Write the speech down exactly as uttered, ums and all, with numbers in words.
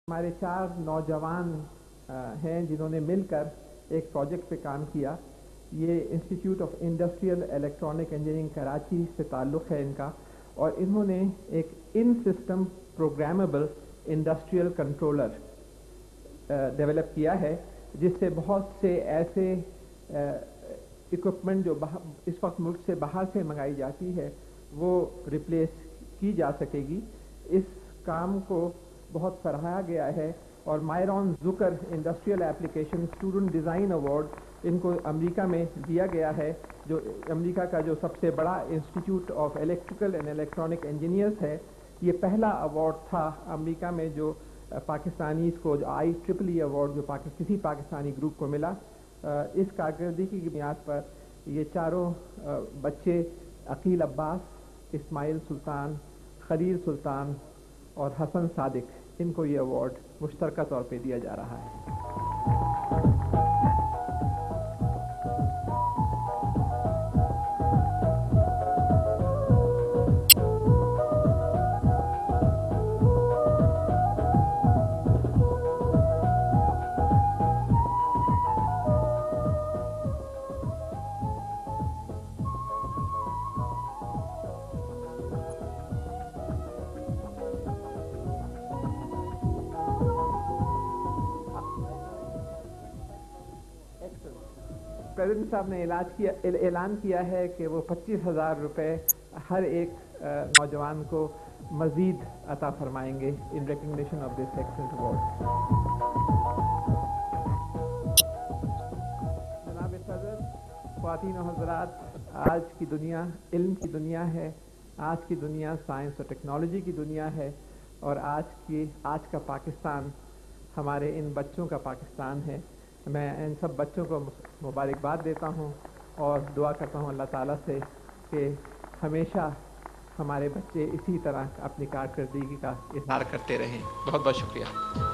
ہمارے چار نوجوان ہیں جنہوں نے مل کر ایک پروجیکٹ پہ کام کیا. یہ institute of industrial electronic engineering Karachi سے تعلق ہے ان کا, اور انہوں نے ایک in system programmable industrial controller develop کیا ہے, جس سے بہت سے ایسے اکوپمنٹ جو اس وقت ملک سے باہر سے منگائی جاتی ہے وہ ریپلیس کی جا سکے گی. اس کام کو بہت سراہا گیا ہے, اور Myron Zucker industrial application student design award ان کو امریکہ میں دیا گیا ہے, جو امریکہ کا جو سب سے بڑا institute of electrical and electronic engineers ہے. یہ پہلا ایوارڈ تھا امریکہ میں جو پاکستانیز کو, جو آئی ٹرپل ای ایوارڈ جو کسی پاکستانی گروپ کو ملا. اس کارکردگی کی بنیاد پر یہ چاروں بچے عقیل عباس, اسماعیل سلطان, خلیل سلطان اور حسن صادق, ان کو یہ ایوارڈ مشترکہ طور پہ دیا جا رہا ہے. پریزیڈنٹ صاحب نے علاج کیا اعلان کیا ہے کہ وہ پچیس ہزار روپے ہر ایک نوجوان کو مزید عطا فرمائیں گے in recognition of this excellent award. جناب صدر, خواتین و حضرات, آج کی دنیا علم کی دنیا ہے, آج کی دنیا سائنس اور ٹیکنالوجی کی دنیا ہے, اور آج کی آج کا پاکستان ہمارے ان بچوں کا پاکستان ہے. میں ان سب بچوں کو مبارکباد دیتا ہوں اور دعا کرتا ہوں اللہ تعالیٰ سے کہ ہمیشہ ہمارے بچے اسی طرح اپنی کارکردگی کا اظہار کرتے رہیں. بہت بہت شکریہ.